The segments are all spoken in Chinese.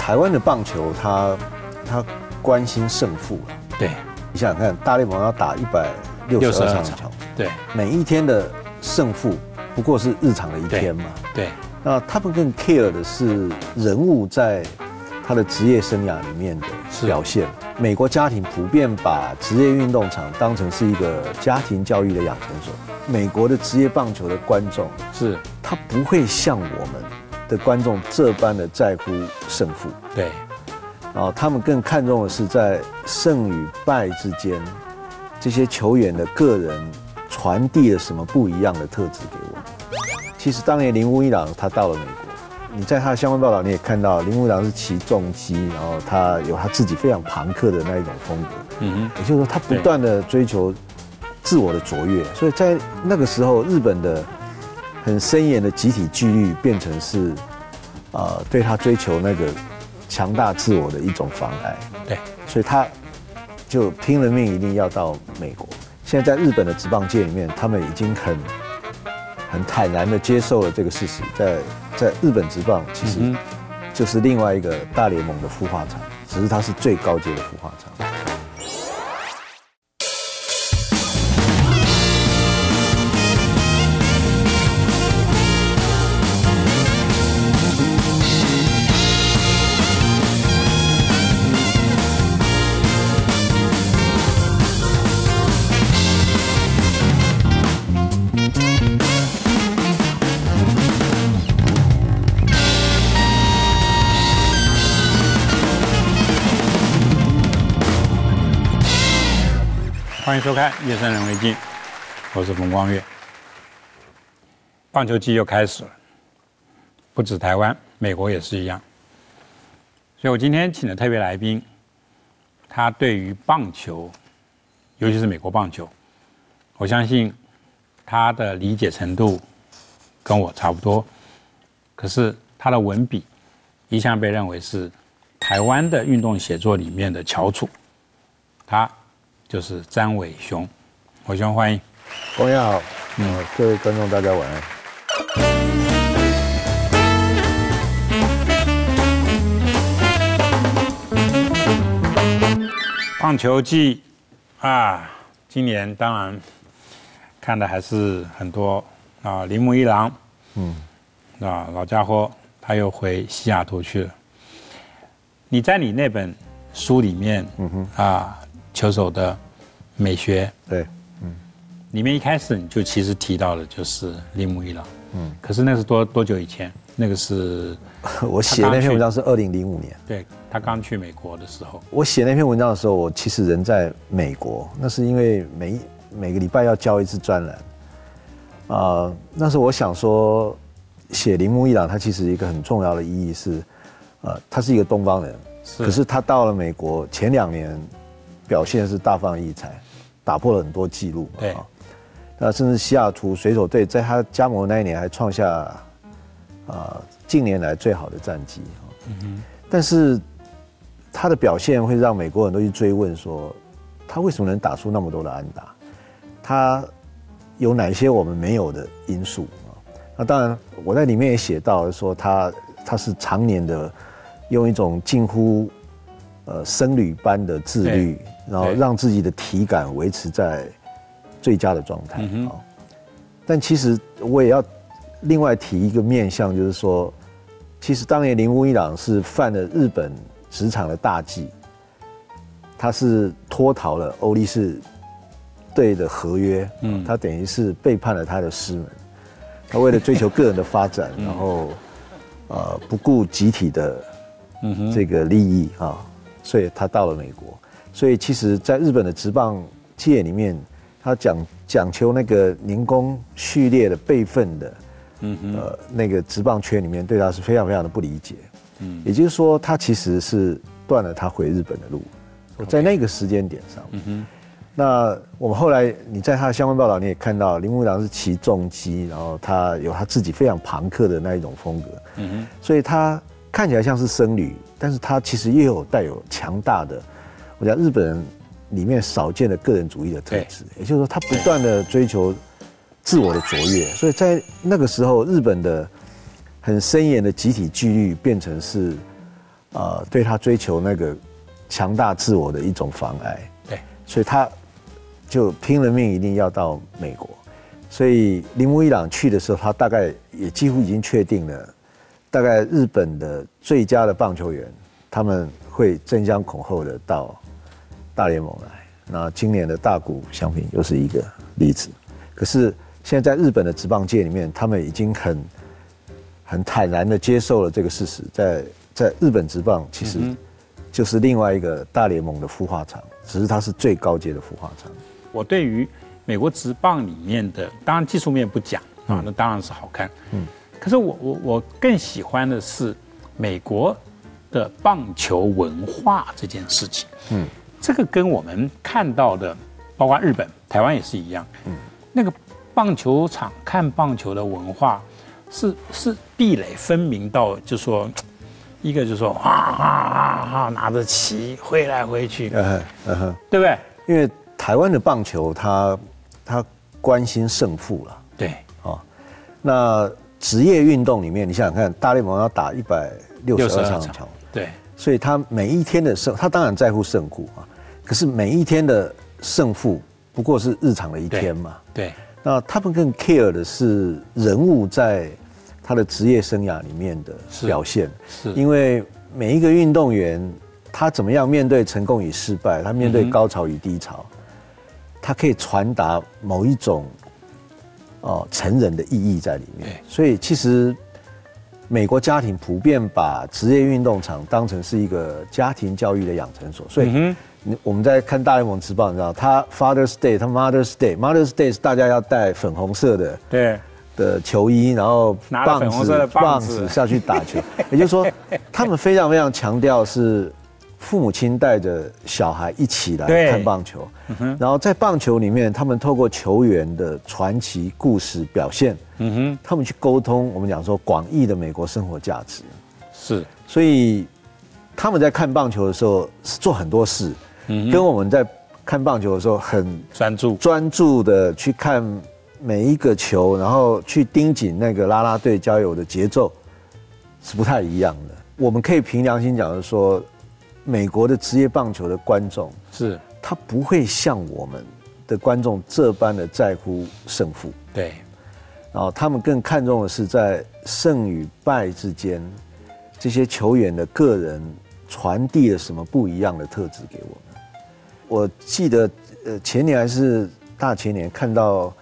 台湾的棒球它关心胜负了。 对， 你想想看，大联盟要打162场球， 对， 每一天的胜负不过是日常的一天嘛。 对， 那他们更 care 的是人物在他的职业生涯里面的表现。美国家庭普遍把职业运动场当成是一个家庭教育的养成所。美国的职业棒球的观众是， 他不会像我们的观众这般的在乎胜负。 对， 他们更看重的是在胜与败之间，这些球员的个人传递了什么不一样的特质给我们。其实当年铃木一朗他到了美国，你在他的相关报道你也看到，铃木一朗是骑重机，然后他有他自己非常朋克的那一种风格。也就是说他不断的追求自我的卓越，所以在那个时候，日本的很森严的集体纪律变成是，对他追求那个强大自我的一种妨碍。 对，所以他就拼了命一定要到美国。现在在日本的职棒界里面，他们已经很坦然的接受了这个事实，在日本职棒其实就是另外一个大联盟的孵化场，只是它是最高阶的孵化场。 欢迎收看《夜深人为镜》，我是冯光岳。棒球季又开始了，不止台湾，美国也是一样。所以我今天请的特别来宾，他对于棒球，尤其是美国棒球，我相信他的理解程度跟我差不多。可是他的文笔一向被认为是台湾的运动写作里面的翘楚。他就是詹伟雄，伟雄欢迎。 光耀好，各位观众大家晚安。 棒球季啊，今年当然看的还是很多啊，铃木一朗，老家伙他又回西雅图去了。你在你那本书里面，球手的美学， 对， 里面一开始你就其实提到了就是铃木一朗，可是那是多久以前？那个是我写那篇文章是2005年， 对，他刚去美国的时候。 我写那篇文章的时候，我其实人在美国，那是因为每个礼拜要交一次专栏，那时候我想说，写铃木一朗，他其实一个很重要的意义是，他是一个东方人，可是他到了美国前2年。表现是大放异彩，打破了很多纪录。 对， 那甚至西雅图水手队在他加盟那一年还创下近年来最好的战绩。但是他的表现会让美国人都去追问说，他为什么能打出那么多的安打？他有哪些我们没有的因素？那当然，我在里面也写到说他是常年的用一种近乎僧侣般的自律，然后让自己的体感维持在最佳的状态。但其实我也要另外提一个面向，就是说，其实当年铃木一朗是犯了日本职场的大忌，他是脱逃了欧力士队的合约，他等于是背叛了他的师门。他为了追求个人的发展，然后不顾集体的这个利益啊。所以他到了美国，所以其实在日本的职棒界里面，他讲求那个年功序列的辈分的，那个职棒圈里面对他是非常非常的不理解。也就是说，他其实是断了他回日本的路，在那个时间点上。那我们后来你在他的相关报道你也看到，铃木一朗是骑重机，然后他有他自己非常朋克的那一种风格，所以他看起来像是僧侣，但是他其实也有带有强大的，我讲日本人里面少见的个人主义的特质，也就是说他不断的追求自我的卓越，所以在那个时候，日本的很森严的集体纪律变成是， 对他追求那个强大自我的一种妨碍。 对， 所以他就拼了命一定要到美国。所以铃木一朗去的时候，他大概也几乎已经确定了，大概日本的最佳的棒球员，他们会争相恐后的到大联盟来。那今年的大谷翔平又是一个例子。可是现在在日本的职棒界里面，他们已经很坦然的接受了这个事实，在日本职棒其实就是另外一个大联盟的孵化场，只是它是最高阶的孵化场。 我对于美国职棒里面的，当然技术面不讲啊，那当然是好看。可是我更喜欢的是美国的棒球文化这件事情。这个跟我们看到的，包括日本、台湾也是一样。那个棒球场看棒球的文化是壁垒分明到，就说一个就说拿着旗挥来挥去，对不对？ 因为台湾的棒球它关心胜负了。 对， 那职业运动里面，你想想看，大联盟要打162场球， 对， 所以他每一天的他当然在乎胜负啊，可是每一天的胜负不过是日常的一天嘛。 对， 那他们更 care 的是人物在他的职业生涯里面的表现，是因为每一个运动员他怎么样面对成功与失败，他面对高潮与低潮，他可以传达某一种成人的意义在里面。所以其实美国家庭普遍把职业运动场当成是一个家庭教育的养成所，所以我们在看大联盟职棒，你知道，他 Father's Day， 他 Mother's Day，Mother's Day 是大家要带粉红色的球衣，然后棒子下去打球，也就是说，他们非常非常强调是父母亲带着小孩一起来看棒球，然后在棒球里面，他们透过球员的传奇故事表现，他们去沟通我们讲说广义的美国生活价值。 是， 所以他们在看棒球的时候是做很多事，跟我们在看棒球的时候很专注的去看每一个球，然后去盯紧那个啦啦队交友的节奏，是不太一样的。我们可以凭良心讲的说，美国的职业棒球的观众是， 他不会像我们的观众这般的在乎胜负。 对， 然后他们更看重的是在胜与败之间，这些球员的个人传递了什么不一样的特质给我们。我记得前年还是大前年看到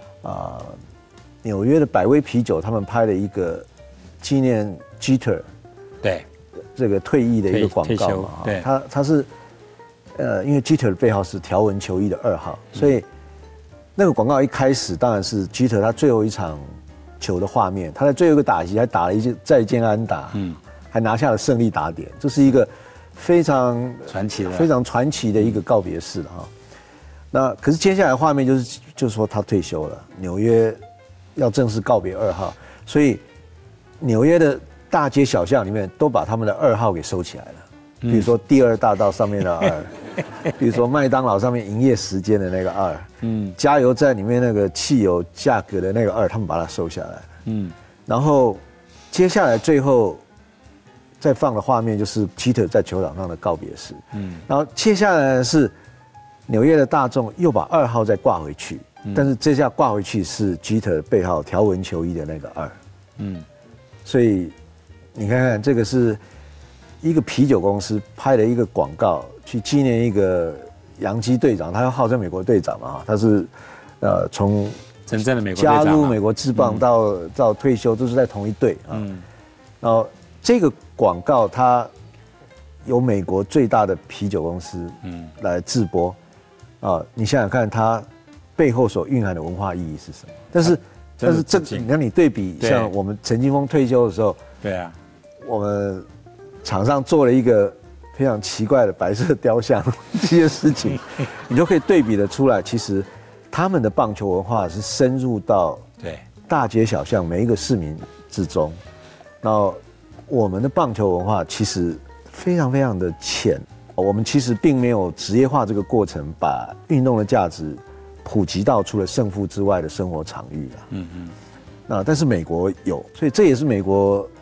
纽约的百威啤酒他们拍了一个纪念 Jeter 对这个退役的一个广告嘛， 对， 他是因为 Jeter 的背号是条纹球衣的2号，所以那个广告一开始当然是 Jeter 他最后一场球的画面，他在最后一个打席还打了一记再见安打，还拿下了胜利打点，这是一个非常传奇的一个告别式了哈。那可是接下来画面就是说他退休了，纽约要正式告别2号，所以纽约的大街小巷里面都把他们的2号给收起来了，比如说第2大道上面的2，比如说麦当劳上面营业时间的那个2，加油站里面那个汽油价格的那个2，他们把它收下来了，然后接下来最后再放的画面就是 Jeter 在球场上的告别式，然后接下来是纽约的大众又把2号再挂回去，但是这下挂回去是 Jeter 背号条纹球衣的那个2，所以你看看这个是一个啤酒公司拍了一个广告去纪念一个洋基队长，他号称美国队长嘛，他是从真正的美国队长加入美国职棒到退休都是在同一队啊，然后这个广告它由美国最大的啤酒公司来制播你想想看它背后所蕴含的文化意义是什么？但是这你看你对比像我们陈金锋退休的时候， 对啊， 我们场上做了一个非常奇怪的白色雕像这些事情，你就可以对比得出来，其实他们的棒球文化是深入到大街小巷每一个市民之中，然后我们的棒球文化其实非常非常的浅，我们其实并没有职业化这个过程，把运动的价值普及到除了胜负之外的生活场域但是美国有，所以这也是美国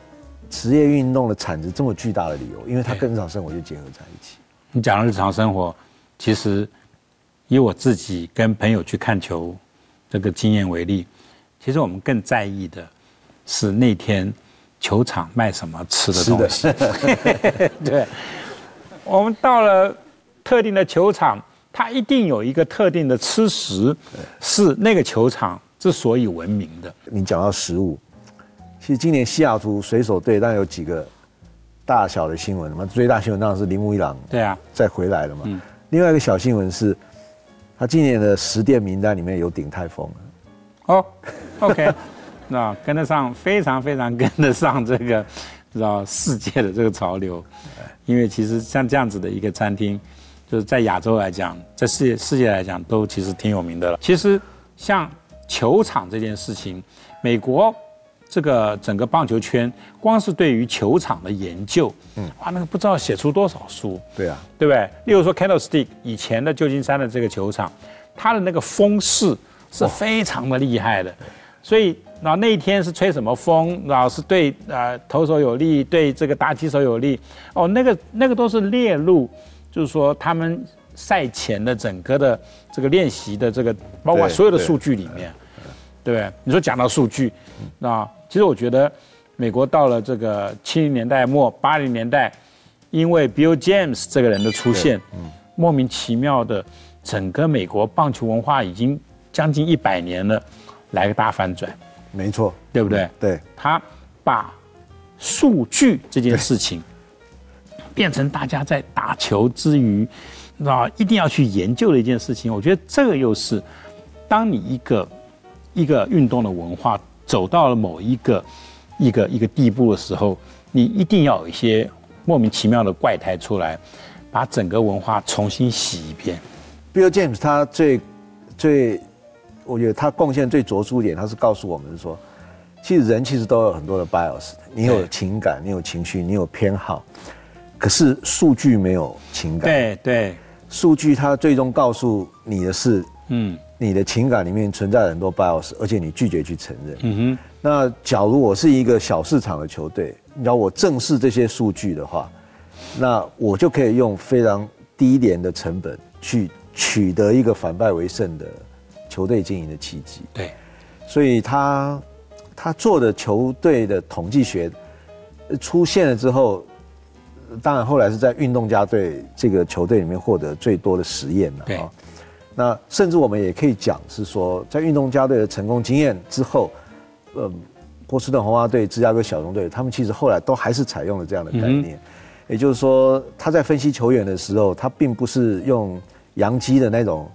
职业运动的产值这么巨大的理由，因为它跟日常生活就结合在一起。 你讲的日常生活，其实以我自己跟朋友去看球这个经验为例，其实我们更在意的是那天球场卖什么吃的东西。对，我们到了特定的球场，它一定有一个特定的吃食，是那个球场之所以闻名的。 你讲到食物，其实今年西雅图水手队当然有几个大小的新闻嘛，最大新闻当然是铃木一朗对啊再回来了嘛。另外一个小新闻是，他今年的10店名单里面有鼎泰丰。 哦 ，OK， 那跟得上，非常非常跟得上这个，知道世界的这个潮流。因为其实像这样子的一个餐厅，就是在亚洲来讲，在世界来讲，都其实挺有名的了。其实像球场这件事情，美国这个整个棒球圈，光是对于球场的研究，那个不知道写出多少书。 对啊， 对不对？例如说 Candlestick 以前的旧金山的这个球场，它的那个风势是非常的厉害的，所以然后那一天是吹什么风，然后是对投手有利，对这个打击手有利。哦，那个都是列入，就是说他们赛前的整个的这个练习的这个，包括所有的数据里面，对不对？你说讲到数据，那其实我觉得美国到了这个70年代末80年代，因为 Bill James 这个人的出现，莫名其妙的，整个美国棒球文化已经将近100年了，来个大翻转。 没错， 对不对？ 对， 他把数据这件事情变成大家在打球之余，一定要去研究的一件事情。我觉得这个又是，当你一个运动的文化走到了某一个地步的时候，你一定要有一些莫名其妙的怪胎出来，把整个文化重新洗一遍。 Bill James 他最我觉得他贡献最卓出一点，他是告诉我们说，其实人都有很多的 bias， 你有情感，你有情绪，你有偏好，可是数据没有情感。 对， 数据它最终告诉你的是，你的情感里面存在很多 bias， 而且你拒绝去承认。那假如我是一个小市场的球队，你要我正视这些数据的话，那我就可以用非常低廉的成本去取得一个反败为胜的球队经营的契机。 对， 所以他做的球队的统计学出现了之后，当然后来是在运动家队这个球队里面获得最多的实验了。 对， 那甚至我们也可以讲是说，在运动家队的成功经验之后，波士顿红袜队、芝加哥小熊队，他们其实后来都还是采用了这样的概念。也就是说，他在分析球员的时候，他并不是用洋基的那种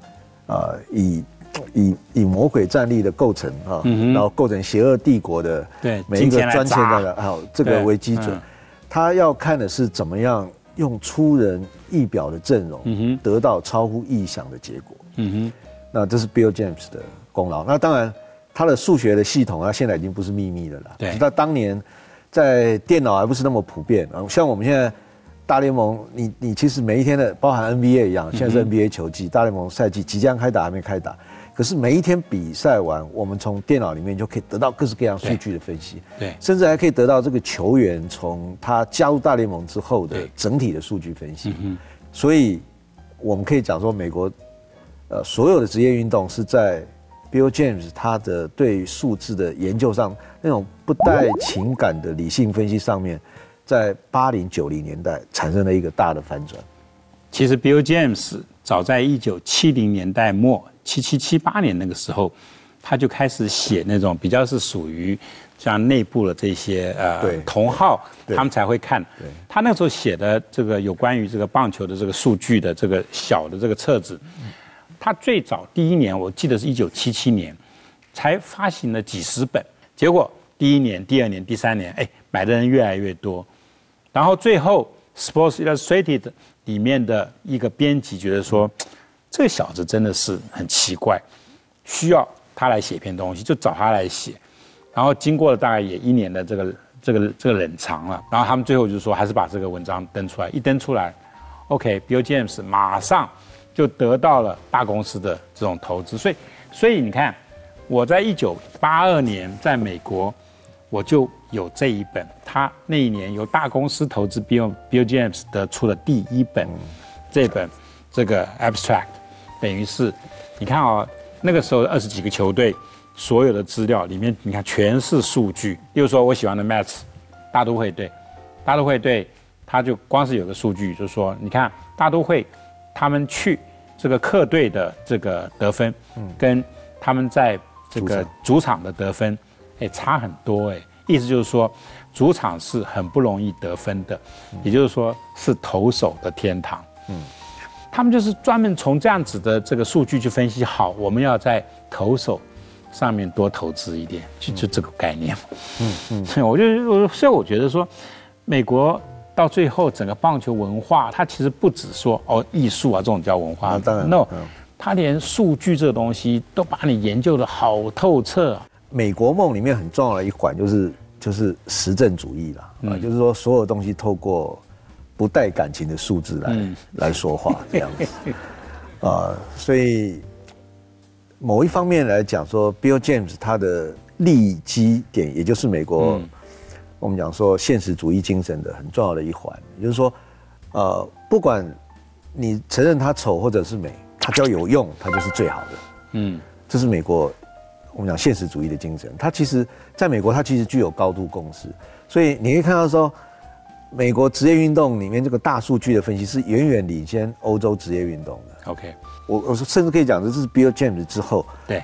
以魔鬼战力的构成然后构成邪恶帝国的每一个专签的这个为基准，他要看的是怎么样用出人意表的阵容，得到超乎意想的结果。那这是 Bill James 的功劳。那当然，他的数学的系统，现在已经不是秘密了啦。对，他当年在电脑还不是那么普遍，像我们现在大联盟，你其实每一天的，包含 NBA 一样，现在是 NBA 球季，大联盟赛季即将开打，还没开打。可是每一天比赛完，我们从电脑里面就可以得到各式各样数据的分析，对，甚至还可以得到这个球员从他加入大联盟之后的整体的数据分析。所以我们可以讲说，美国所有的职业运动是在 Bill James 他的对数字的研究上，那种不带情感的理性分析上面，在80、90年代产生了一个大的反转。 其实 Bill James 早在1970年代末，77、78年那个时候，他就开始写那种比较是属于像内部的这些同好，他们才会看。他那时候写的这个有关于这个棒球的这个数据的这个小的这个册子，他最早第一年我记得是1977年，才发行了几十本，结果第一年、第二年、第三年，买的人越来越多，然后最后 Sports Illustrated 里面的一个编辑觉得说，这个小子真的是很奇怪，需要他来写篇东西，就找他来写。然后经过了大概也1年的这个冷藏了，然后他们最后就说还是把这个文章登出来。一登出来 ，OK，Bill James 马上就得到了大公司的这种投资。所以你看，我在1982年在美国，我就有这一本，他那一年由大公司投资 Bill James 得出的第一本，这本这个 abstract， 等于是你看哦，那个时候20几个球队所有的资料里面，你看全是数据。例如说我喜欢的 Mets 大都会队，他就光是有个数据，就是说你看大都会他们去这个客队的这个得分，跟他们在这个主场的得分，差很多意思就是说，主场是很不容易得分的，也就是说是投手的天堂。他们就是专门从这样子的这个数据去分析，好，我们要在投手上面多投资一点，就这个概念。所以我觉得说，美国到最后整个棒球文化，它其实不只说艺术啊这种叫文化， 当然 ，no，它连数据这个东西都把你研究得好透彻。 美国梦里面很重要的一环就是实证主义啦，就是说所有东西透过不带感情的数字来说话这样子，所以某一方面来讲说 ，Bill James 他的利基点，也就是美国我们讲说现实主义精神的很重要的一环，也就是说，不管你承认它丑或者是美，它只要有用，它就是最好的。这是美国我们讲现实主义的精神。它其实在美国，它其实具有高度共识，所以你可以看到说，美国职业运动里面这个大数据的分析是远远领先欧洲职业运动的。 OK， 我甚至可以讲，这是 Bill James 之后， 对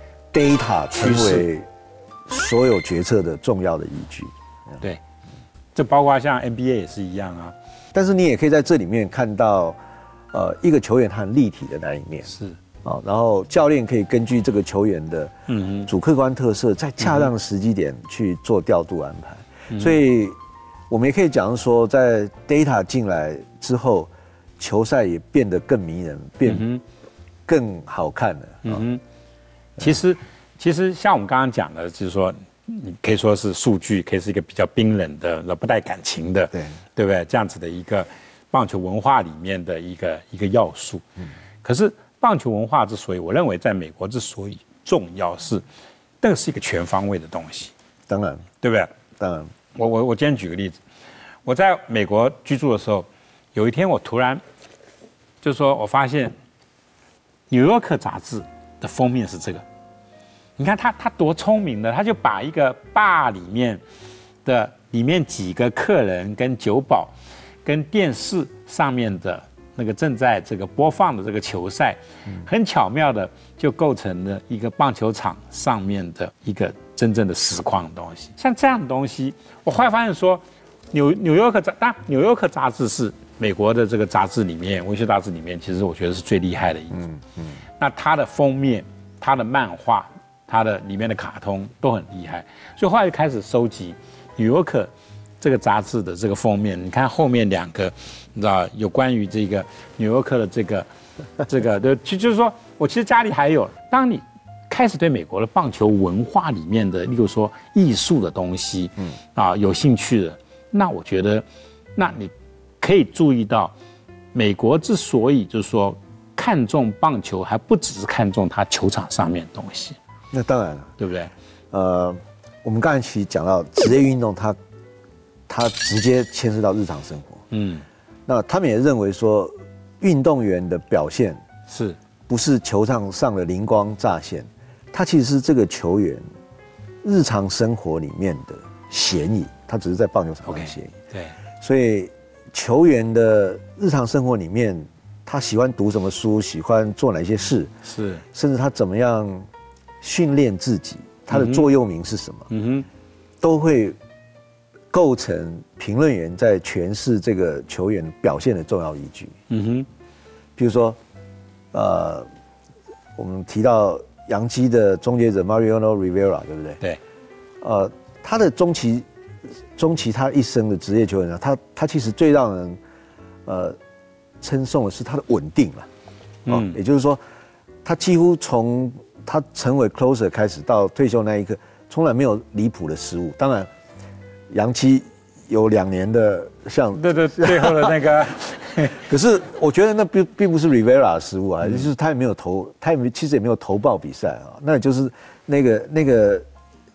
，data 成为所有决策的重要的依据。 对，这包括像 NBA 也是一样啊。 但是你也可以在这里面看到，一个球员他很立体的那一面是啊，然后教练可以根据这个球员的主客观特色，在恰当的时机点去做调度安排。所以我们也可以讲说，在 data 进来之后，球赛也变得更迷人，变更好看了。 其实像我们刚刚讲的，就是说，你可以说是数据，可以是一个比较冰冷的、不带感情的，对不对？这样子的一个棒球文化里面的一个要素。可是棒球文化之所以，我认为在美国之所以重要，是那个是一个全方位的东西。 当然， 对不对？ 当然。 我今天举个例子，我在美国居住的时候，有一天我突然就说，我发现《纽约客》杂志的封面是这个。你看他多聪明的，他就把一个bar里面几个客人跟酒保跟电视上面的那个正在这个播放的这个球赛，很巧妙的就构成了一个棒球场上面的一个真正的实况的东西。像这样的东西，我后来发现说，纽约客杂志是美国的这个杂志里面，文学杂志里面，其实我觉得是最厉害的一种。那它的封面、它的漫画、它的里面的卡通都很厉害，所以后来就开始收集纽约客这个杂志的这个封面。你看后面两个，你知道有关于这个纽约客的这个就是说我其实家里还有。当你开始对美国的棒球文化里面的，例如说艺术的东西，有兴趣的，那我觉得，那你可以注意到，美国之所以就是说看重棒球，还不只是看重它球场上面的东西。 那当然了， 对不对？ 我们刚才其实讲到职业运动它直接牵涉到日常生活。那他们也认为说，运动员的表现是不是球场上的灵光乍现？它其实是这个球员日常生活里面的嫌疑，他只是在棒球场上嫌疑。 对， 所以球员的日常生活里面，他喜欢读什么书，喜欢做哪些事， 是， 甚至他怎么样训练自己，他的座右铭是什么，都会构成评论员在诠释这个球员表现的重要依据。比如说，我们提到洋基的终结者 Mariano Rivera， 对不对？ 对。 他的中期他一生的职业球员，他其实最让人称颂的是他的稳定了。也就是说，他几乎从他成为 closer 开始到退休那一刻，从来没有离谱的失误。当然，洋基有2年的像对最后的那个， 可是我觉得那并不是 Rivera 的失误啊，就是他也没有其实也没有投报比赛啊，那就是那个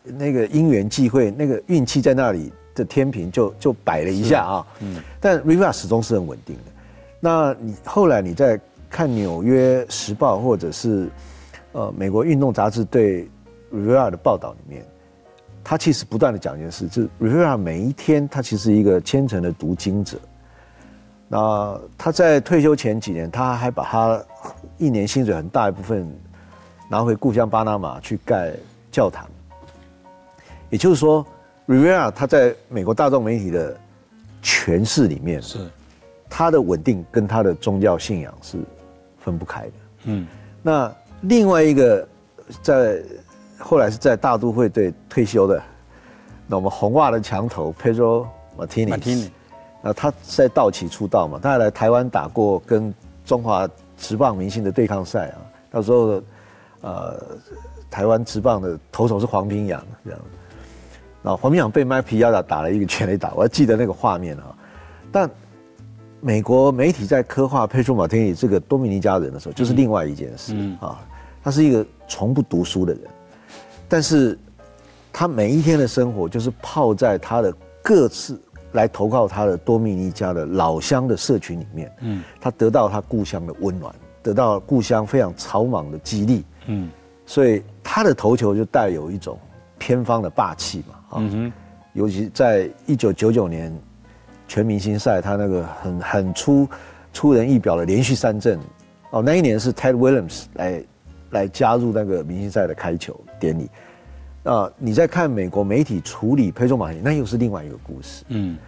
那个因缘际会，那个运气在那里的天平就摆了一下啊。但 Rivera 始终是很稳定的。那你后来你在看《纽约时报》或者是美国运动杂志对 Rivera 的报道里面，他其实不断的讲一件事，就是 Rivera 每一天他其实是一个虔诚的读经者。那他在退休前几年，他还把他一年薪水很大一部分拿回故乡巴拿马去盖教堂。也就是说 ，Rivera 他在美国大众媒体的诠释里面， 是他的稳定跟他的宗教信仰是分不开的。那另外一个后来是在大都会队退休的，那我们红袜的强头 Pedro Martinez。他在道奇出道嘛，他还来台湾打过跟中华职棒明星的对抗赛啊。到时候，台湾职棒的投手是黄平洋这样，然后黄平洋被麦皮亚打了一个全垒打，我还记得那个画面啊。但美国媒体在刻画佩佐马天尼这个多米尼加人的时候，就是另外一件事啊。他是一个从不读书的人，但是他每一天的生活就是泡在他的各自来投靠他的多米尼加的老乡的社群里面，他得到他故乡的温暖，得到故乡非常草莽的激励，所以他的投球就带有一种偏方的霸气嘛，尤其在1999年全明星赛，他那个很出人意表的连续3振，那一年是 Ted Williams 来加入那个明星赛的开球典礼。你在看美国媒体处理佩佐马天尼，那又是另外一个故事。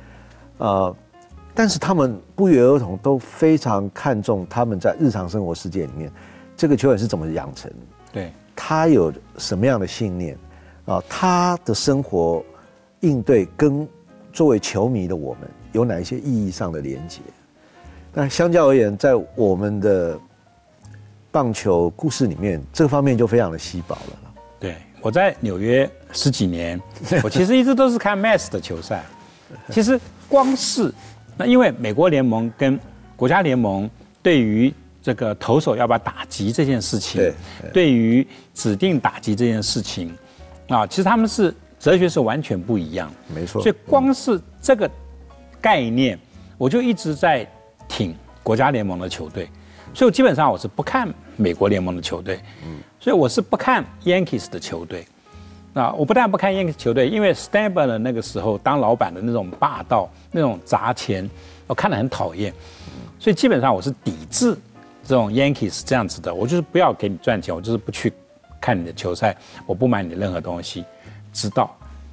但是他们不约而同都非常看重他们在日常生活世界里面，这个球员是怎么养成， 对， 他有什么样的信念，他的生活应对跟作为球迷的我们有哪一些意义上的连结。但相较而言，在我们的棒球故事里面，这个方面就非常的稀薄了。 对，我在纽约10几年，我其实一直都是看 Mets 的球赛。其实光是那，因为美国联盟跟国家联盟对于这个投手要不要打击这件事情，对于指定打击这件事情，其实他们是哲学是完全不一样。 没错。 所以光是这个概念，我就一直在挺国家联盟的球队。所以基本上我是不看美国联盟的球队，所以我是不看 Yankees 的球队。我不但不看 Yankees 球队，因为 Steinbrenner 那个时候当老板的那种霸道、那种砸钱，我看得很讨厌。所以基本上我是抵制这种 Yankees 这样子的，我就是不要给你赚钱，我就是不去看你的球赛，我不买你的任何东西，直到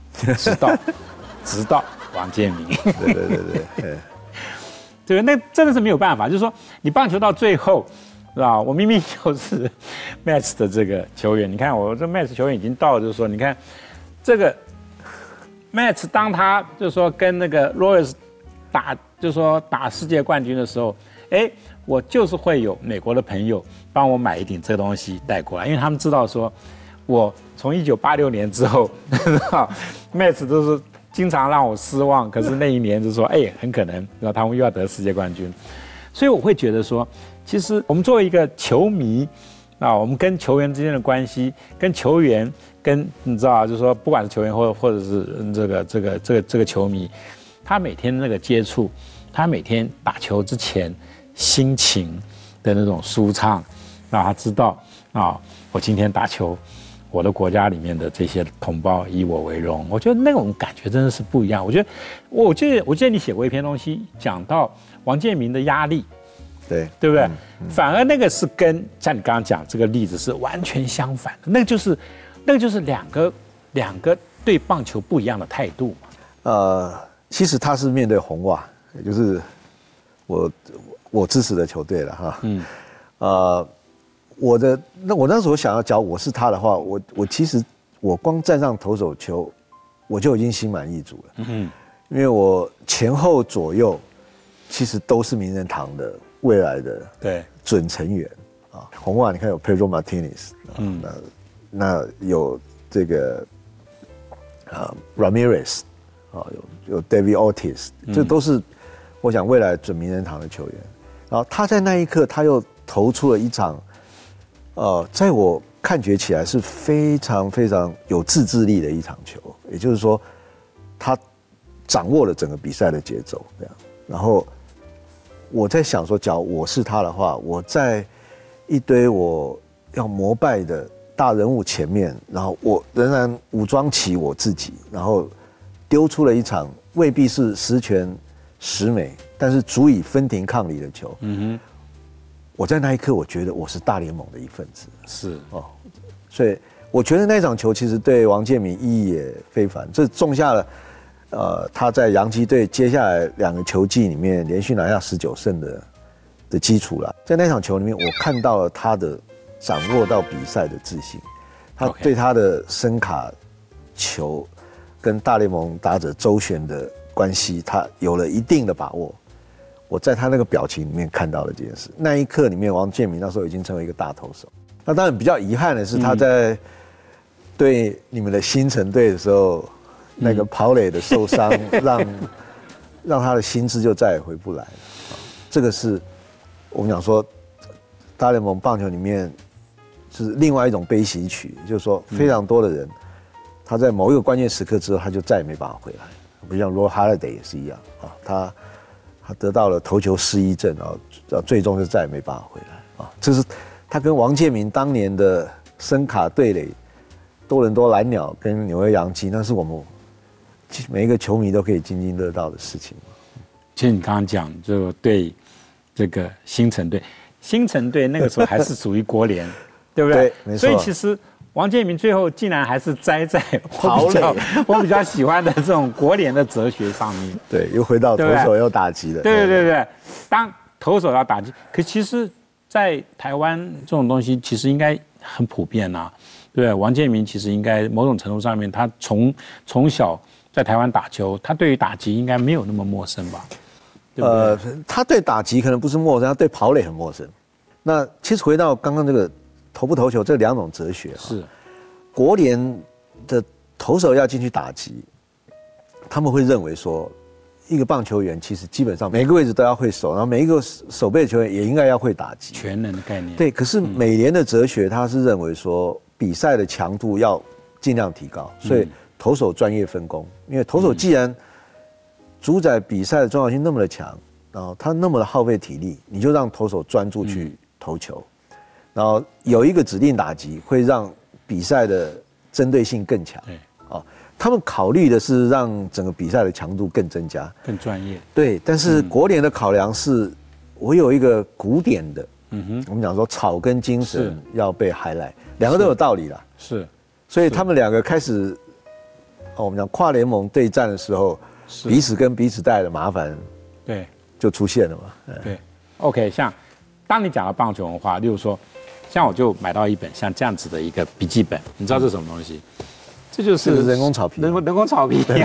王建民。 对。 对，那真的是没有办法，就是说你棒球到最后，是吧？我明明就是 Mets 的这个球员，你看我这 Mets 球员已经到了，就是说，你看这个 Mets 当他就是说跟那个 Royals 打，就是说打世界冠军的时候，我就是会有美国的朋友帮我买一顶这个东西带过来，因为他们知道说，我从1986年之后，Mets 都是经常让我失望，可是那一年就说，很可能，然后他们又要得世界冠军，所以我会觉得说，其实我们作为一个球迷，我们跟球员之间的关系，跟球员，跟你知道，就是说，不管是球员或者是这个球迷，他每天那个接触，他每天打球之前心情的那种舒畅，让他知道我今天打球。我的国家里面的这些同胞以我为荣，我觉得那种感觉真的是不一样。我记得你写过一篇东西，讲到王建民的压力，对不对？反而那个是跟像你刚刚讲这个例子是完全相反的，那个就是两个对棒球不一样的态度嘛。 其实他是面对红袜，也就是我支持的球队了哈。我那时候想要讲我是他的话，我其实我光站上投手球，我就已经心满意足了。因为我前后左右其实都是名人堂的未来的准成员啊。红袜你看有 Pedro Martinez，那有这个Ramirez 有 David Ortiz，这都是我想未来准名人堂的球员。然后他在那一刻他又投出了一场。在我看觉起来是非常非常有自制力的一场球，也就是说，他掌握了整个比赛的节奏，这样。然后我在想说，假如我是他的话，我在一堆我要膜拜的大人物前面，然后我仍然武装起我自己，然后丢出了一场未必是十全十美，但是足以分庭抗礼的球。我在那一刻，我觉得我是大联盟的一份子。 是哦， 所以我觉得那场球其实对王建民意义也非凡，这种下了他在洋基队接下来2个球季里面连续拿下19胜的基础了。在那场球里面，我看到了他的掌握到比赛的自信，他对他的声卡球跟大联盟打者周旋的关系，他有了一定的把握。我在他那个表情里面看到了这件事。那一刻里面，王建民那时候已经成为一个大投手。那当然比较遗憾的是，他在对你们的新城队的时候，那个跑垒的受伤，让他的心智就再也回不来了。这个是我们讲说，大联盟棒球里面是另外一种悲喜曲，就是说非常多的人，他在某一个关键时刻之后，他就再也没办法回来。不像 Roy Halladay 也是一样啊，他得到了投球失忆症啊，最终就再也没办法回来啊。这是他跟王建民当年的声卡对垒，多伦多蓝鸟跟纽约洋基，那是我们每一个球迷都可以津津乐道的事情。 其实你刚刚讲就对这个新城队那个时候还是属于国联，对不对？ 对，没错。 所以其实王建民最后竟然还是栽在我比较喜欢的这种国联的哲学上面。 对，又回到投手要打击的。 对，当投手要打击，可其实，在台湾这种东西其实应该很普遍啊。对，王建民其实应该某种程度上面，他从小在台湾打球，他对于打击应该没有那么陌生吧？对不对？ 他对打击可能不是陌生，他对跑垒很陌生。那其实回到刚刚这个投不投球这2种哲学， 是国联的投手要进去打击，他们会认为说，一个棒球员其实基本上每个位置都要会守，然后每一个守备的球员也应该要会打击， 全能的概念。 对，可是美联的哲学，他是认为说比赛的强度要尽量提高，所以投手专业分工，因为投手既然主宰比赛的重要性那么的强，然后他那么的耗费体力，你就让投手专注去投球，然后有一个指定打击会让比赛的针对性更强。 对， 他们考虑的是让整个比赛的强度更增加， 更专业。 对，但是国联的考量是，我有一个古典的，我们讲说草根精神要被 highlight， 2个都有道理啦。 是， 所以他们2个开始，我们讲跨联盟对战的时候，彼此跟彼此带来的麻烦， 对， 就出现了嘛。 对 ，OK， 像当你讲到棒球文化，例如说，像我就买到一本像这样子的一个笔记本，你知道这是什么东西？这就是人工草皮， 人工草皮。 对，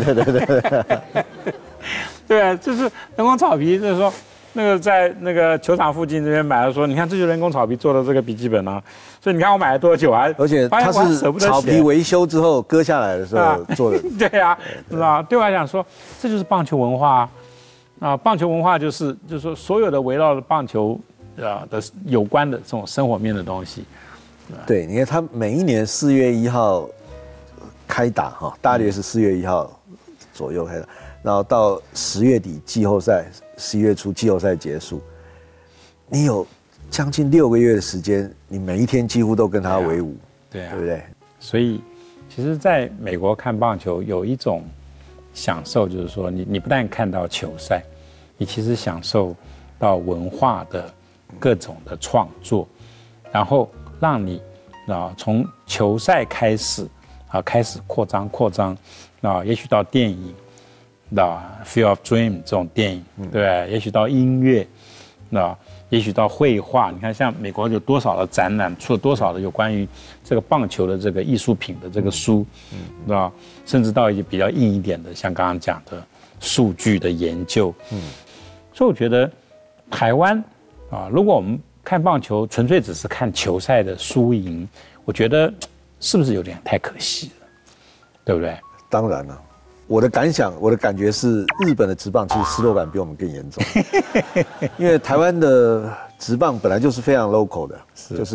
对，就是人工草皮，就是说那个在那个球场附近这边买的，说你看这就是人工草皮做的这个笔记本啊，所以你看我买了多久啊？ 而且它是草皮维修之后割下来的时候做的。 对啊，是吧？对我来讲说，这就是棒球文化啊！棒球文化就是说所有的围绕着棒球的有关的这种生活面的东西。 对，你看他每一年4月1号开打哈，大约是4月1号左右开打，然后到10月底季后赛，11月初季后赛结束，你有将近6个月的时间，你每一天几乎都跟他为伍，对不对？ 所以，其实在美国看棒球有一种享受，就是说你不但看到球赛，你其实享受到文化的各种的创作，然后让你从球赛开始。开始扩张，也许到电影，Field of Dream 这种电影，对，也许到音乐，也许到绘画。你看，像美国有多少的展览，出了多少的有关于这个棒球的这个艺术品的这个书，甚至到一些比较硬一点的，像刚刚讲的数据的研究，所以我觉得台湾如果我们看棒球纯粹只是看球赛的输赢，我觉得。是不是有点太可惜了，对不对？ 当然了，我的感觉是，日本的职棒其实失落感比我们更严重，因为台湾的职棒本来就是非常 local 的，就是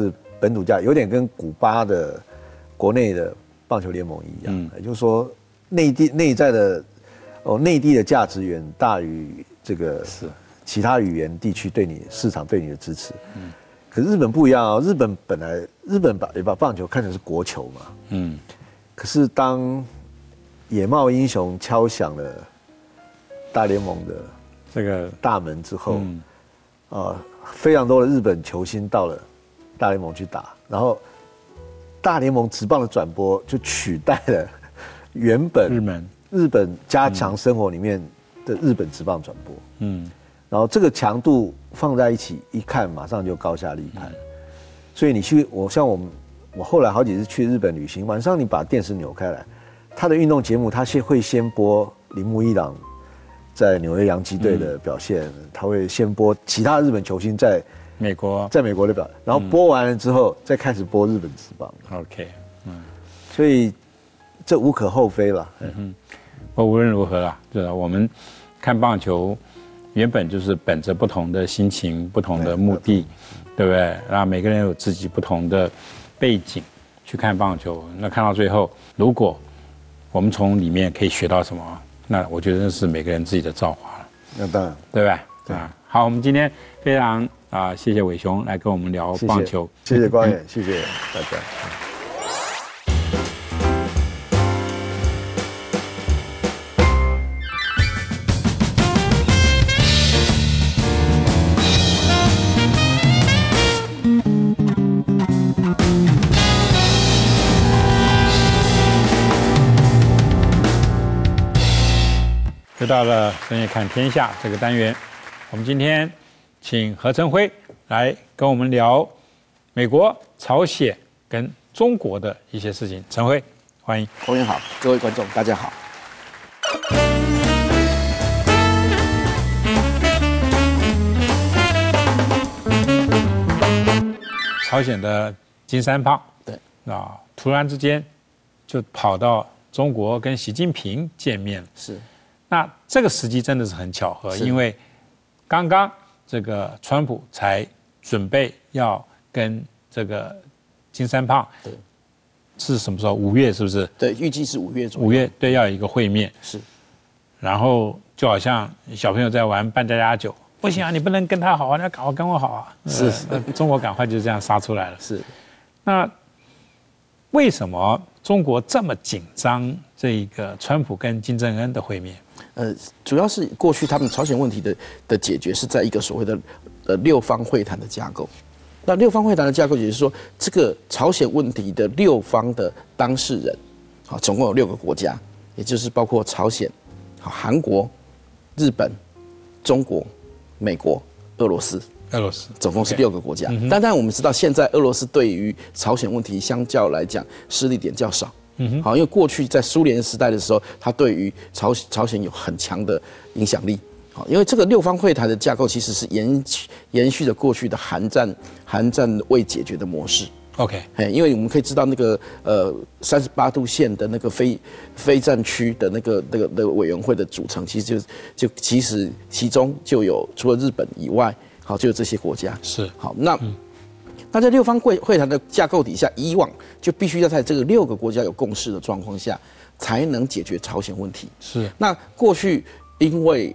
本土价，有点跟古巴的国内的棒球联盟一样，也就是说内在的内地的价值远大于这个其他语言地区市场对你的支持。可是日本不一样啊，日本也把棒球看成是国球嘛。可是当野茂英雄敲响了大联盟的这个大门之后，非常多的日本球星到了大联盟去打，然后大联盟职棒的转播就取代了原本日本加强生活里面的日本职棒转播。然后这个强度放在一起一看，马上就高下立判。所以我后来好几次去日本旅行，晚上你把电视扭开来，他的运动节目他会先播铃木一朗在纽约洋基队的表现，他会先播其他日本球星在美国的表现，然后播完了之后再开始播日本职棒。 OK， 所以这无可厚非了。 无论如何啦，对吧？我们看棒球原本就是本着不同的心情、不同的目的，对不对？然后每个人有自己不同的背景去看棒球，那看到最后，如果我们从里面可以学到什么，那我觉得那是每个人自己的造化了。 那当然， 对吧？对啊。好，我们今天非常谢谢伟雄来跟我们聊棒球， 谢谢光远，谢谢大家。 又到了深夜看天下这个单元，我们今天请何承辉来跟我们聊美国、朝鲜跟中国的一些事情。承辉，欢迎。 洪元好，各位观众大家好。 朝鲜的金三胖， 对突然之间就跑到中国跟习近平见面， 是。 那这个时机真的是很巧合，因为刚刚这个川普才准备要跟这个金三胖， 对， 是什么时候？5月是不是？ 对，预计是5月左右。 5月对，要有一个会面。 是， 然后就好像小朋友在玩扮家家酒，不行啊，你不能跟他好啊，你要赶快跟我好啊。 是， 中国赶快就这样杀出来了。 是， 那为什么中国这么紧张这个川普跟金正恩的会面？ 主要是过去他们朝鲜问题的解决是在一个所谓的6方会谈的架构。那6方会谈的架构，也就是说，这个朝鲜问题的6方的当事人，好，总共有6个国家，也就是包括朝鲜、韩国、日本、中国、美国、俄罗斯，总共是6个国家。当然我们知道，现在俄罗斯对于朝鲜问题相较来讲势力点较少。好，因为过去在苏联时代的时候，它对于朝鲜有很强的影响力。好，因为这个6方会谈的架构其实是延续了过去的韩战未解决的模式。 OK， 因为我们可以知道那个38度线的那个非战区的那个委员会的组成，其实其实其中就有除了日本以外，好，就有这些国家。 是好，那在6方会谈的架构底下，以往就必须要在这个6个国家有共识的状况下，才能解决朝鲜问题。 是。 那过去因为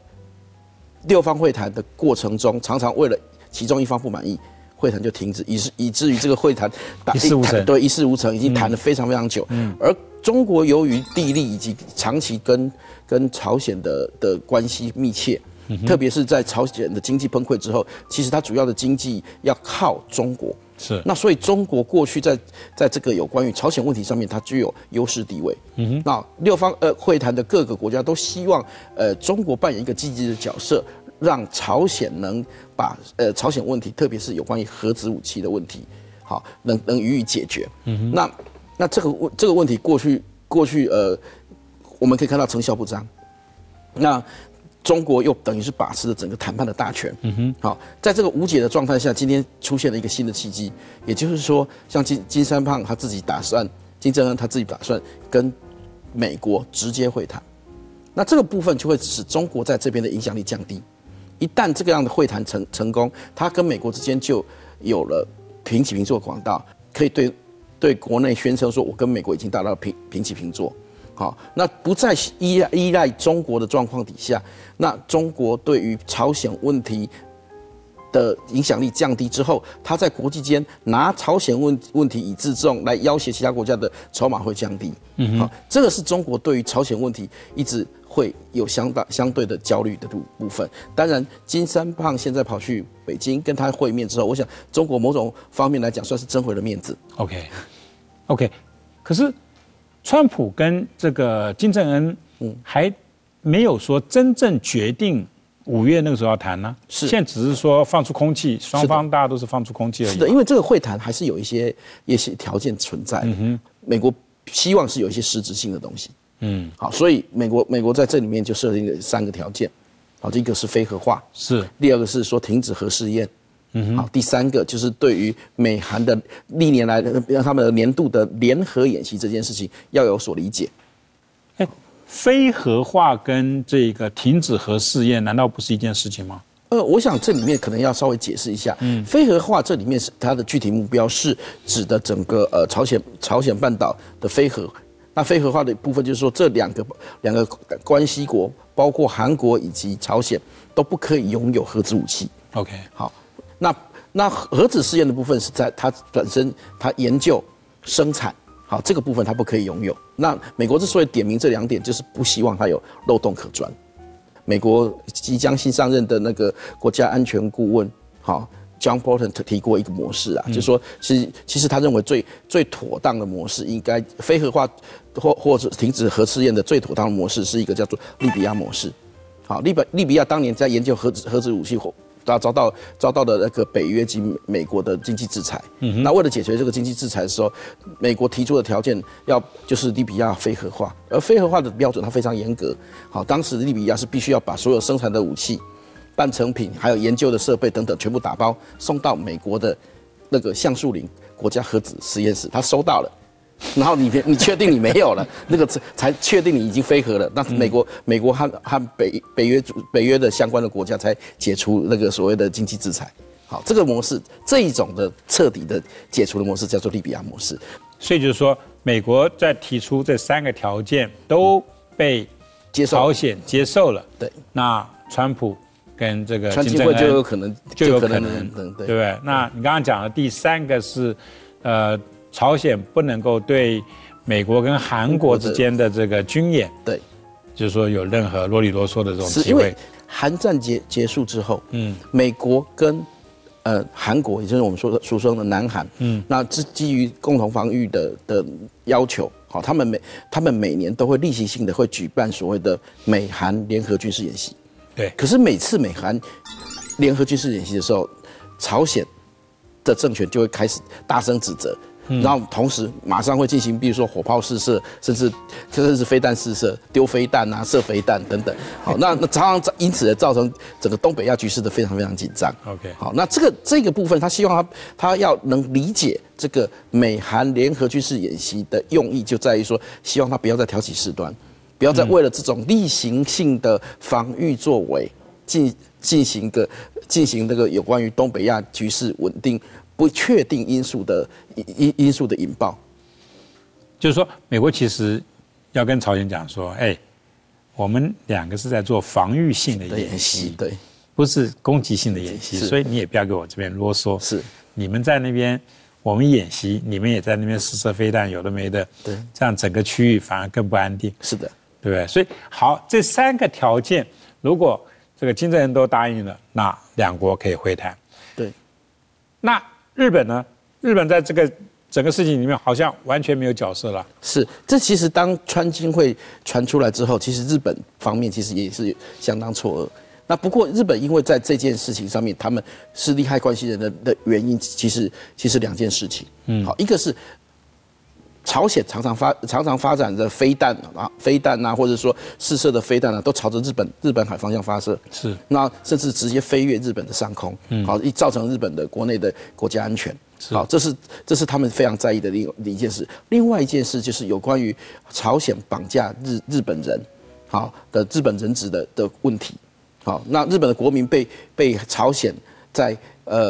6方会谈的过程中，常常为了其中一方不满意，会谈就停止，以至于这个会谈一事无成。 对，一事无成，已经谈了非常非常久。而中国由于地利以及长期跟朝鲜的关系密切。特别是在朝鲜的经济崩溃之后，其实它主要的经济要靠中国。 是。 那所以中国过去在这个有关于朝鲜问题上面，它具有优势地位。那6方会谈的各个国家都希望中国扮演一个积极的角色，让朝鲜能把朝鲜问题，特别是有关于核子武器的问题，好能予以解决。那这个问题过去我们可以看到成效不彰。那中国又等于是把持了整个谈判的大权。好，在这个无解的状态下，今天出现了一个新的契机，也就是说，像金三胖他自己打算，金正恩他自己打算跟美国直接会谈，那这个部分就会使中国在这边的影响力降低。一旦这个样的会谈成功，他跟美国之间就有了平起平坐的管道，可以对国内宣称说，我跟美国已经达到平起平坐。好，那不再依赖中国的状况底下，那中国对于朝鲜问题的影响力降低之后，他在国际间拿朝鲜问题以自重来要挟其他国家的筹码会降低。好，这个是中国对于朝鲜问题一直会有相对的焦虑的部分。当然，金三胖现在跑去北京跟他会面之后，我想中国某种方面来讲算是争回了面子。 OK， 可是川普跟这个金正恩还没有说真正决定5月那个时候要谈呢， 是现在只是说放出空气，双方大家都是放出空气而已。 是的，因为这个会谈还是有一些条件存在。美国希望是有一些实质性的东西。好，所以美国在这里面就设定了3个条件。好，第一个是非核化， 是第二个是说停止核试验。好，第3个就是对于美韩的历年来让他们的年度的联合演习这件事情要有所理解。 非核化跟这个停止核试验，难道不是一件事情吗？ 我想这里面可能要稍微解释一下。非核化这里面是它的具体目标是指的整个朝鲜半岛的非核。那非核化的部分就是说，这两个关系国，包括韩国以及朝鲜，都不可以拥有核子武器。 OK， 好。那核子试验的部分是在它本身，它研究、生产，好，这个部分它不可以拥有。那美国之所以点名这2点，就是不希望它有漏洞可钻。美国即将新上任的那个国家安全顾问，好 ，John Bolton 提过一个模式啊，就是说其实他认为最妥当的模式，应该非核化或者停止核试验的最妥当的模式是一个叫做利比亚模式。好，利比亚当年在研究核子武器后，遭到的那个北约及美国的经济制裁。那为了解决这个经济制裁的时候，美国提出的条件就是利比亚非核化，而非核化的标准它非常严格。好，当时的利比亚是必须要把所有生产的武器、半成品还有研究的设备等等全部打包送到美国的那个橡树林国家核子实验室，他收到了。然后你确定你没有了，那个才确定你已经非核了。那美国和北约的相关的国家才解除那个所谓的经济制裁。好，这个模式这一种的彻底的解除的模式叫做利比亚模式。 所以就是说，美国在提出这3个条件都被朝鲜接受了。 对， 那川普跟这个川金正恩就有可能， 对不对？ 对？那你刚刚讲的第3个是，朝鲜不能够对美国跟韩国之间的这个军演， 对， 就是说有任何啰里啰嗦的这种机会。 因为韩战结束之后，美国跟韩国，也就是我们俗称的南韩，那基于共同防御的要求，好，他们每年都会例行性的会举办所谓的美韩联合军事演习。 对， 可是每次美韩联合军事演习的时候，朝鲜的政权就会开始大声指责。然后同时马上会进行，比如说火炮试射，甚至飞弹试射、丢飞弹啊、射飞弹等等。好，那常常因此造成整个东北亚局势的非常非常紧张。 OK， 好，那这个部分，他希望他要能理解这个美韩联合军事演习的用意，就在于说，希望他不要再挑起事端，不要再为了这种例行性的防御作为进行那个有关于东北亚局势稳定不确定因素的引爆。 就是说，美国其实要跟朝鲜讲说，我们2个是在做防御性的演习， 对， 不是攻击性的演习，所以你也不要给我这边啰嗦。 是， 你们在那边，我们演习，你们也在那边试射飞弹，有的没的， 对，这样整个区域反而更不安定。 是的， 对不对？所以好，这3个条件，如果这个金正恩都答应了，那2国可以会谈。 对， 那日本呢？日本在这个整个事情里面好像完全没有角色了。 是，这其实当川金会传出来之后，其实日本方面其实也是相当错愕。那不过日本因为在这件事情上面，他们是利害关系人的原因，其实2件事情。好，一个是朝鲜常常发展的飞弹啊，或者说试射的飞弹啊，都朝着日本海方向发射。 是， 那甚至直接飞越日本的上空，好，造成日本的国内的国家安全。好，这是他们非常在意的一件事。另外一件事就是有关于朝鲜绑架日本人，好的日本人质的问题。好，那日本的国民被朝鲜在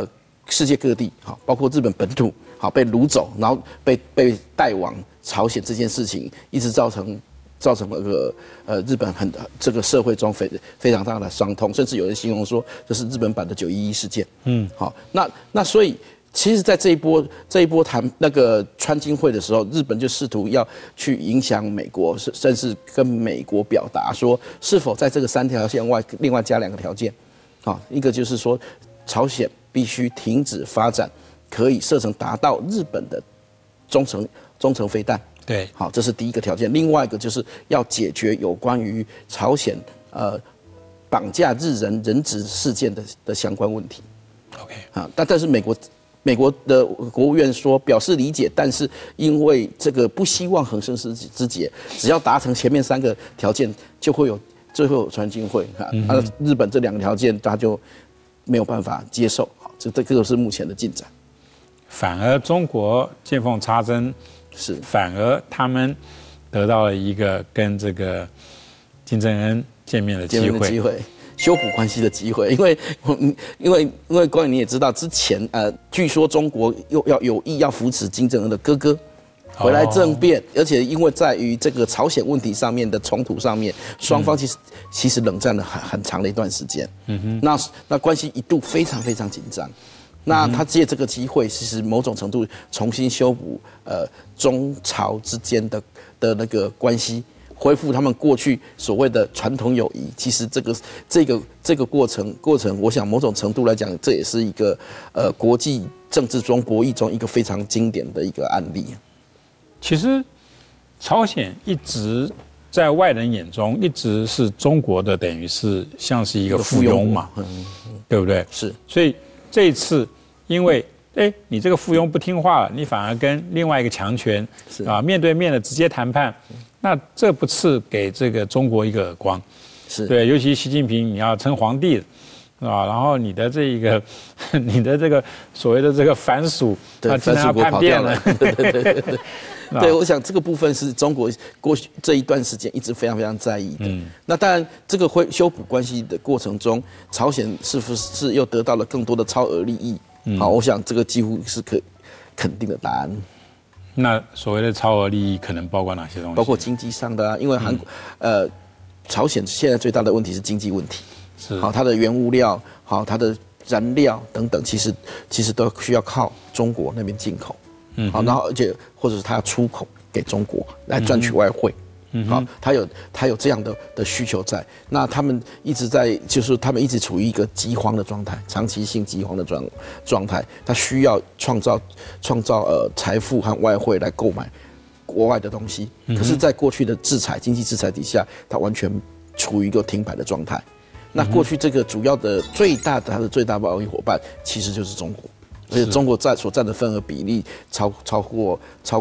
世界各地，好，包括日本本土，好被掳走，然后被带往朝鲜这件事情，一直造成那个日本这个社会中非常大的伤痛，甚至有人形容说这是日本版的911事件。好，那所以其实，在这一波谈那个川金会的时候，日本就试图要去影响美国，甚至跟美国表达说，是否在这个3条线外另外加2个条件。好，一个就是说，朝鲜必须停止发展可以射程达到日本的中程飞弹。 对， 好，这是第一个条件。另外一个就是要解决有关于朝鲜绑架日人人质事件的相关问题。 OK， 啊，但是美国的国务院表示理解，但是因为这个不希望横生枝节，只要达成前面3个条件，就会有最后川金会日本这2个条件他就没有办法接受。好，这个是目前的进展。 反而中国见缝插针， 是反而他们得到了一个跟这个金正恩见面的机会。 修补关系的机会，因为光宇你也知道，之前据说中国有意要扶持金正恩的哥哥回来政变，而且因为在于这个朝鲜问题上面的冲突上面，双方其实冷战了很长的一段时间。那关系一度非常非常紧张。那他借这个机会，其实某种程度重新修补中朝之间的那个关系。恢复他们过去所谓的传统友谊，其实这个过程，我想某种程度来讲，这也是一个国际政治中博弈中一个非常经典的一个案例。 其实，朝鲜一直在外人眼中一直是中国的，等于是像是一个附庸嘛，对不对？ 是。 所以这一次，因为你这个附庸不听话了，你反而跟另外一个强权面对面的直接谈判。那这不是给这个中国一个耳光， 是对， 尤其习近平你要称皇帝，是吧？然后你的这个所谓的这个藩属， 对， 竟然要叛变了， 对，我想这个部分是中国过去这一段时间一直非常非常在意的。那当然，这个修补关系的过程中，朝鲜是不是又得到了更多的超额利益？好，我想这个几乎是可肯定的答案。 那所谓的超额利益可能包括哪些东西？ 包括经济上的因为朝鲜现在最大的问题是经济问题，好，它的原物料，好，它的燃料等等，其实都需要靠中国那边进口，好，然后而且或者是它要出口给中国来赚取外汇。好，他有这样的需求在，那他们一直处于一个饥荒的状态，长期性饥荒的状态，他需要创造财富和外汇来购买国外的东西。可是，在过去的经济制裁底下，他完全处于一个停摆的状态。那过去这个主要的他的最大贸易伙伴其实就是中国，而且中国所占的份额比例超过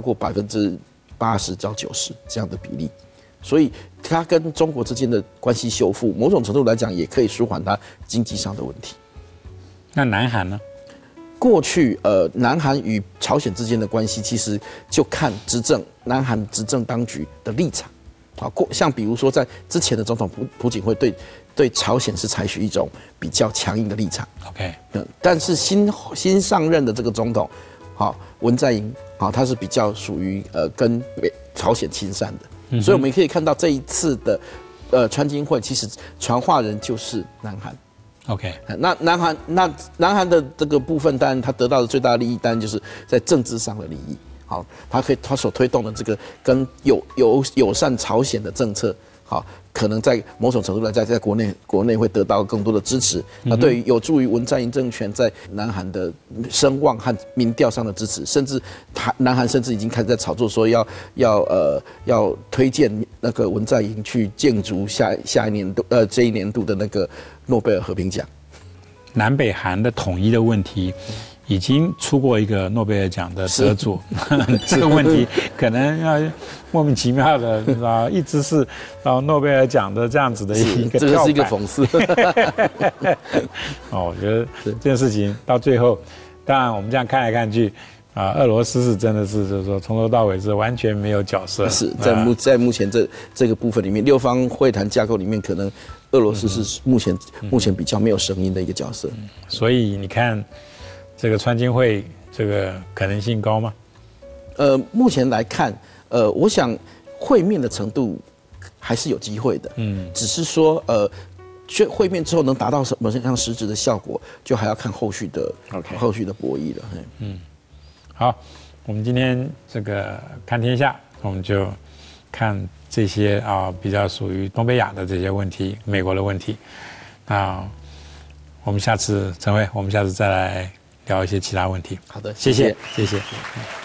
80%到90%这样的比例。所以，他跟中国之间的关系修复，某种程度来讲，也可以舒缓他经济上的问题。 那南韩呢？ 过去，南韩与朝鲜之间的关系，其实就看南韩执政当局的立场。啊，像比如说，在之前的总统朴槿惠对朝鲜是采取一种比较强硬的立场。 OK， 但是新上任的这个总统，好，文在寅，好，他是比较属于跟朝鲜亲善的。所以我们也可以看到这一次的川金会，其实传话人就是南韩。 OK， 那南韩的这个部分，当然他得到的最大的利益，当然就是在政治上的利益。好，他所推动的这个跟友善朝鲜的政策，好，可能在某种程度来讲，在国内会得到更多的支持。那对于有助于文在寅政权在南韩的声望和民调上的支持，甚至南韩甚至已经开始在炒作说要推荐那个文在寅去竞逐下一年度这一年度的那个诺贝尔和平奖。 南北韩的统一的问题。已经出过一个诺贝尔奖的得主，这个问题可能要莫名其妙的，一直是诺贝尔奖的这样子的一个跳板， 这个是一个讽刺。 我觉得这件事情到最后，当然我们这样看来看去，俄罗斯是真的是就是说从头到尾是完全没有角色。 是在目前这个部分里面，6方会谈架构里面，可能俄罗斯是目前比较没有声音的一个角色。 所以你看。 这个川金会这个可能性高吗？ 目前来看，我想会面的程度还是有机会的，只是说会面之后能达到什么样实质的效果，就还要看后续的博弈了。 好，我们今天这个看天下，我们就看这些比较属于东北亚的这些问题，美国的问题。那我们下次陈慧，我们下次再来聊一些其他问题。 好的， 谢谢。